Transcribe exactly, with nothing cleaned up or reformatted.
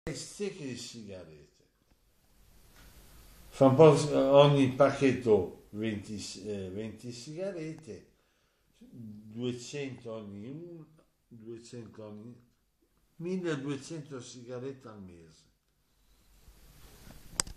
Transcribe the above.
stecche di sigarette. Fa un po' ogni pacchetto venti, eh, venti sigarette, duecento ogni uno, duecento ogni milleduecento sigarette al mese.